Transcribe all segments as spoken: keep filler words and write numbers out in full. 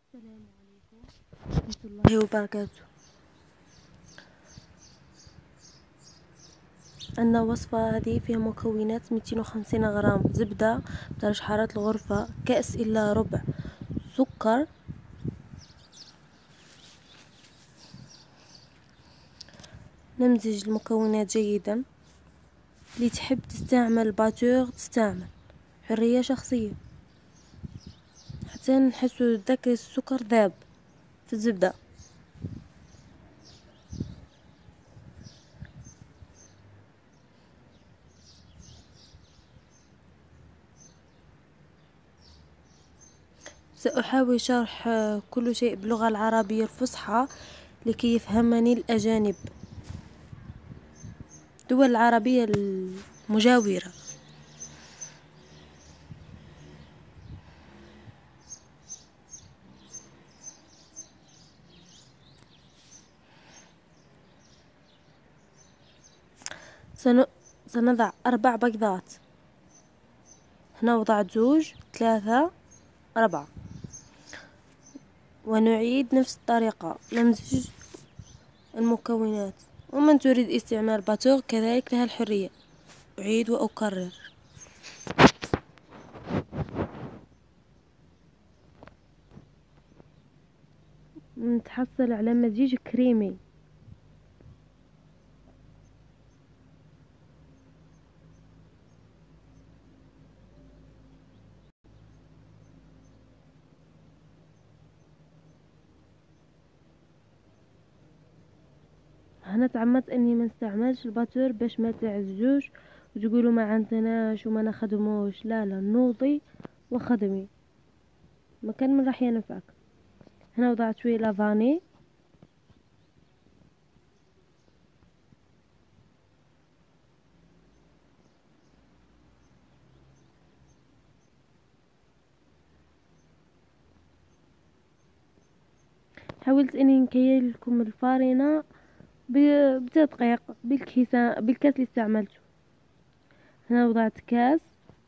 السلام عليكم ورحمة الله وبركاته. عندنا وصفة هذه فيها مكونات مئتين وخمسين غرام زبدة بدرجة حرارة الغرفة، كأس إلا ربع سكر، نمزج المكونات جيدا. اللي تحب تستعمل باتور تستعمل، حرية شخصية، حتى نحسو داك السكر ذاب في الزبدة. سأحاول شرح كل شيء باللغة العربية الفصحى لكي يفهمني الأجانب، الدول العربية المجاورة. سنضع أربع بيضات، هنا وضعت زوج ثلاثة أربعة، ونعيد نفس الطريقة، نمزج المكونات. ومن تريد استعمال باتوغ كذلك لها الحرية. أعيد وأكرر. نتحصل على مزيج كريمي. هنا تعمدت اني ما نستعملش الباتور باش ما تعزوش وتقولوا ما عندناش وما نخدموش. لا لا، نوضي وخدمي، ما كان من راح ينفعك. هنا وضعت شويه لافاني، حاولت اني نكيل لكم الفارينه بتدقيق بالكيسان بالكاس اللي استعملته. هنا وضعت كاس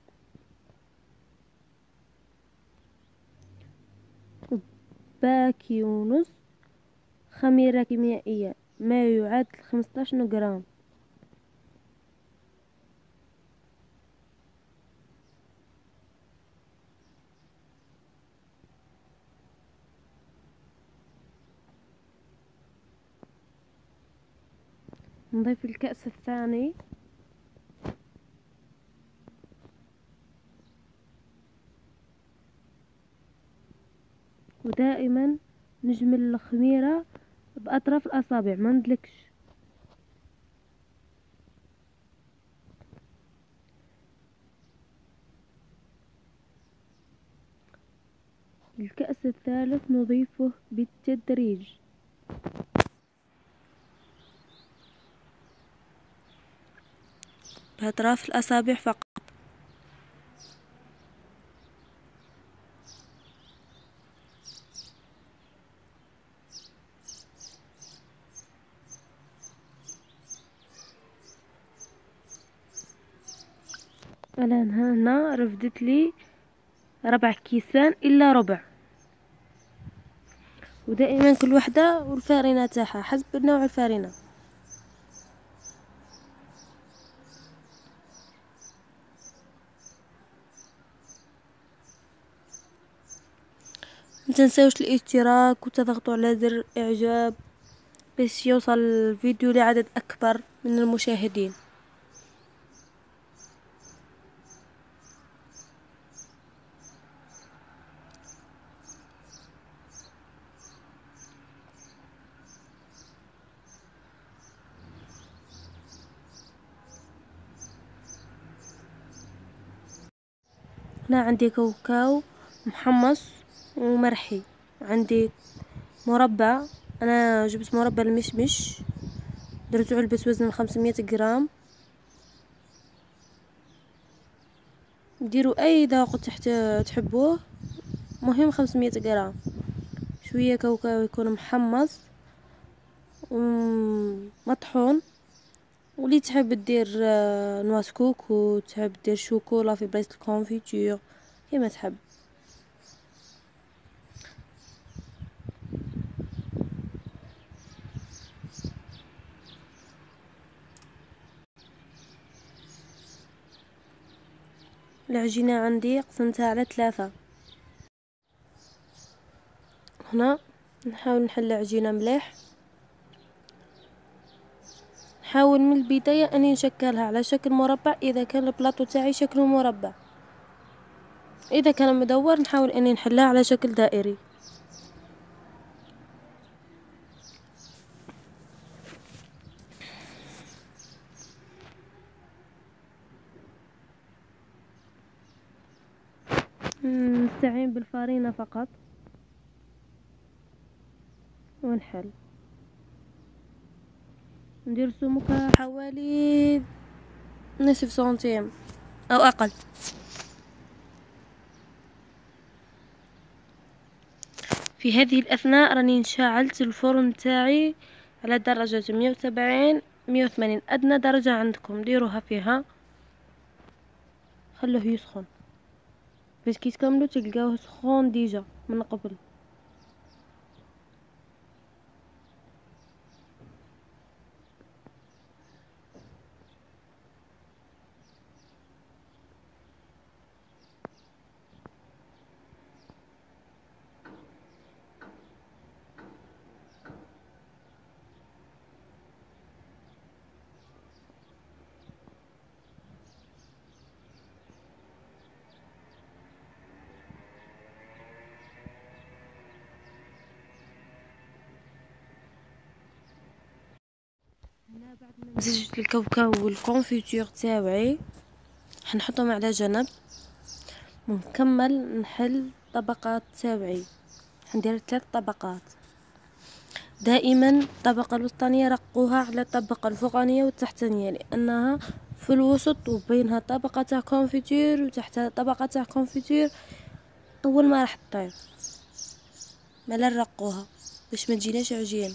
باكي ونص خميرة كيميائية ما يعادل خمسطاش غرام. نضيف الكأس الثاني، ودائما نجمل الخميرة بأطراف الأصابع ما ندلكش. الكأس الثالث نضيفه بالتدريج. بأطراف الأصابع فقط. الآن هنا رفدت لي ربع كيسان إلا ربع، ودائما كل وحدة والفارنة تاعها حسب نوع الفارنة. متنسوش الاشتراك وتضغطوا على زر اعجاب باش يوصل الفيديو لعدد اكبر من المشاهدين. هنا عندي كاوكاو محمص ومرحي، عندي مربى، انا جبت مربى المشمش درت علبة وزن خمسمية غرام. ديروا اي ذوق تحت تحبوه، مهم خمسمية غرام. شوية كاوكاو يكون محمص ومطحون، واللي تحب دير نواس كوكو، تحب دير شوكولا في بلاصة الكونفيتور كيما تحب. العجينة عندي قسمتها على ثلاثة. هنا نحاول نحل العجينة مليح، نحاول من البداية اني نشكلها على شكل مربع اذا كان البلاطو تاعي شكله مربع، اذا كان مدور نحاول اني نحلها على شكل دائري. نستعين بالفارينة فقط ونحل، ندير سمكها حوالي نصف سنتيم او اقل. في هذه الاثناء راني شعلت الفرن تاعي على درجة مية وسبعين مية وثمانين، ادنى درجة عندكم ديروها فيها، خلوه يسخن باش كي تكملوا تلقاوه سخون ديجا من قبل. هنا بعد ما مزجت الكاوكاو والكونفيتور تاوعي حنحطهم على جنب، ونكمل نحل طبقات تاوعي. حندير ثلاث طبقات، دائما الطبقة الوسطانية رقوها على الطبقة الفوقانية والتحتانية، لانها في الوسط وبينها طبقة تاع كونفيتور وتحتها طبقة تاع كونفيتور، طول ما راح تطيب مالا نرقوها باش ما تجيناش عجين.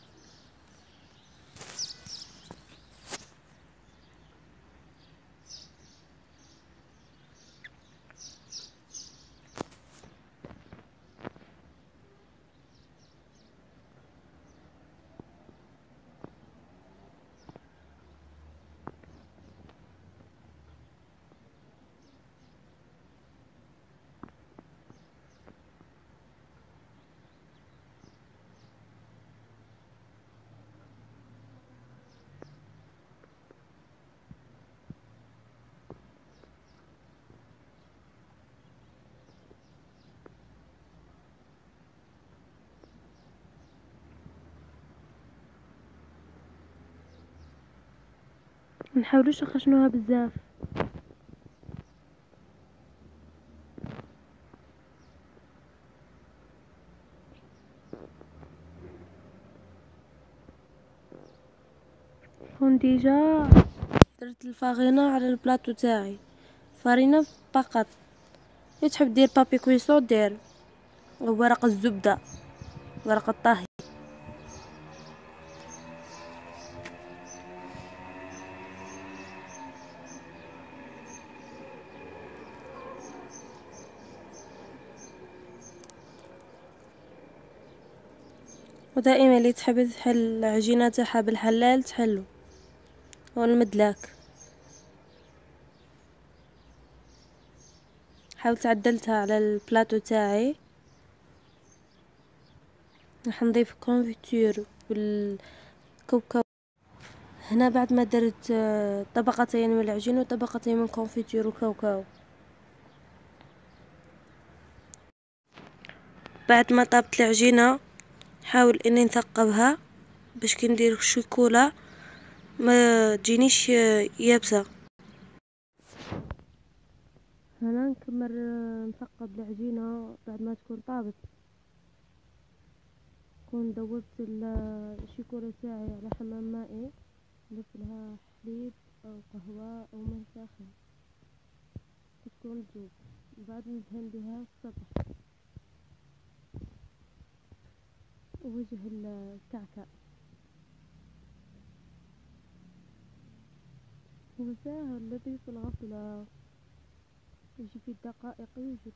منحاولوش نخشنوها بزاف. هون ديجا درت الفارينة على البلاطو تاعي، فارينة فقط. اللي تحب دير بابي كويسو دير، ورق الزبدة، ورق الطهي. ودائما اللي تحب تحل العجينة تاعها بالحلال تحلو والمدلاك. حاولت عدلتها على البلاطو تاعي، راح نضيف كونفيتور بالكاوكاو. هنا بعد ما درت طبقتين من العجين وطبقتين من كونفيتور وكاوكاو، بعد ما طابت العجينة حاول اني نثقبها باش كي ندير الشوكولا ما تجينيش يابسه. هنا نكمل نثقب العجينه بعد ما تكون طابت، كون دوبت الشوكولا تاعي على حمام مائي، نضيف لها حليب او قهوه او ماء ساخن تكون تذوب، بعد ندهن بها السطح ووجه الكعكة. هو سهل الذي في الغفلة يجي في الدقائق يوجد.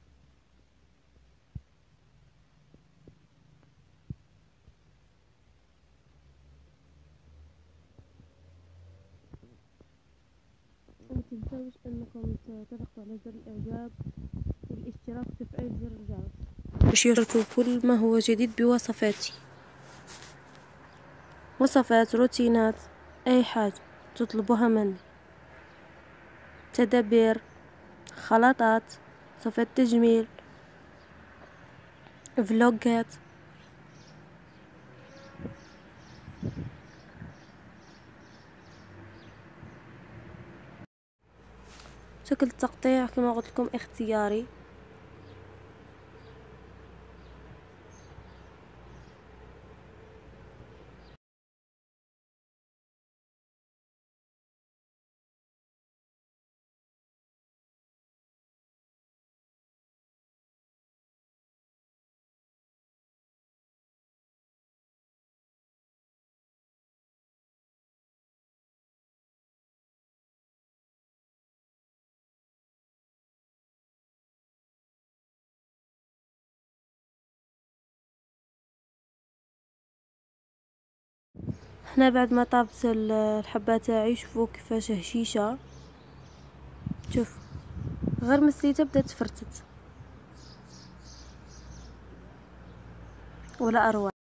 متنساش تنسوش انكم تضغطوا على زر الاعجاب والاشتراك وتفعيل زر الجرس باش يوصلكم كل ما هو جديد بوصفاتي. وصفات، روتينات، اي حاجة تطلبوها مني، تدابير، خلطات، وصفات تجميل، فلوجات. شكل التقطيع كما قلت لكم اختياري. هنا بعد ما طابت الحبة تاعي شوفوا كيفاش هشيشة، شوف غير مسيتها بدات تفرتت ولا اروع.